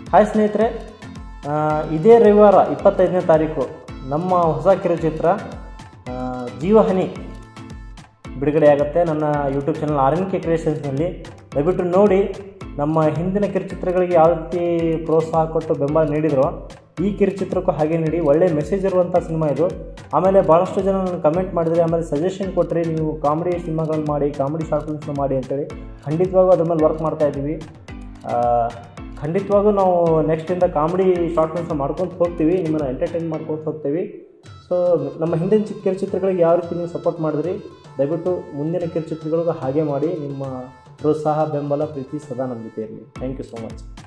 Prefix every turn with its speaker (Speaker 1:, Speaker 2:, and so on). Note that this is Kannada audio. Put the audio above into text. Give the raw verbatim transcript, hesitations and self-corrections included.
Speaker 1: ಹಾಯ್ ಸ್ನೇಹಿತರೆ, ಇದೇ ರವಿವಾರ ಇಪ್ಪತ್ತೈದನೇ ತಾರೀಕು ನಮ್ಮ ಹೊಸ ಕಿರುಚಿತ್ರ ಜೀವಹನಿ ಬಿಡುಗಡೆಯಾಗುತ್ತೆ ನನ್ನ YouTube channel R N K ಕ್ರಿಯೇಷನ್ಸ್ನಲ್ಲಿ. ದಯವಿಟ್ಟು ನೋಡಿ. ನಮ್ಮ ಹಿಂದಿನ ಕಿರುಚಿತ್ರಗಳಿಗೆ ಯಾವ ರೀತಿ ಪ್ರೋತ್ಸಾಹ ಕೊಟ್ಟು ಬೆಂಬಲ ನೀಡಿದ್ರೋ ಈ ಕಿರುಚಿತ್ರಕ್ಕೂ ಹಾಗೆ ನೀಡಿ. ಒಳ್ಳೆ ಮೆಸೇಜ್ ಇರುವಂಥ ಸಿನಿಮಾ ಇದು. ಆಮೇಲೆ ಭಾಳಷ್ಟು ಜನ ನನಗೆ ಕಮೆಂಟ್ ಮಾಡಿದರೆ, ಆಮೇಲೆ ಸಜೆಷನ್ ಕೊಟ್ಟರೆ ನೀವು ಕಾಮಿಡಿ ಸಿನಿಮಾಗಳನ್ನ ಮಾಡಿ, ಕಾಮಿಡಿ ಶಾರ್ಟ್ ಫಿಲ್ಮ್ಸ್ನ ಮಾಡಿ ಅಂತೇಳಿ. ಖಂಡಿತವಾಗೂ ಅದ್ರ ಮೇಲೆ ವರ್ಕ್ ಮಾಡ್ತಾಯಿದ್ದೀವಿ. ಖಂಡಿತವಾಗೂ ನಾವು ನೆಕ್ಸ್ಟಿಂದ ಕಾಮಿಡಿ ಶಾರ್ಟ್ ಫಿಲ್ಮ್ಸ್ನ ಮಾಡ್ಕೊತ ಹೋಗ್ತೀವಿ, ನಿಮ್ಮನ್ನು ಎಂಟರ್ಟೈನ್ ಮಾಡ್ಕೊತ ಹೋಗ್ತೀವಿ. ಸೊ ನಮ್ಮ ಹಿಂದಿನ ಚಿಕ್ಕ ಕಿರುಚಿತ್ರಗಳಿಗೆ ಯಾವ ರೀತಿ ನೀವು ಸಪೋರ್ಟ್ ಮಾಡಿದ್ರಿ, ದಯವಿಟ್ಟು ಮುಂದಿನ ಕಿರುಚಿತ್ರಗಳಿಗೂ ಹಾಗೆ ಮಾಡಿ. ನಿಮ್ಮ ಪ್ರೋತ್ಸಾಹ, ಬೆಂಬಲ, ಪ್ರೀತಿ ಸದಾ ನಮ್ಮ ಜೊತೆ ಇರಲಿ. Thank you so much.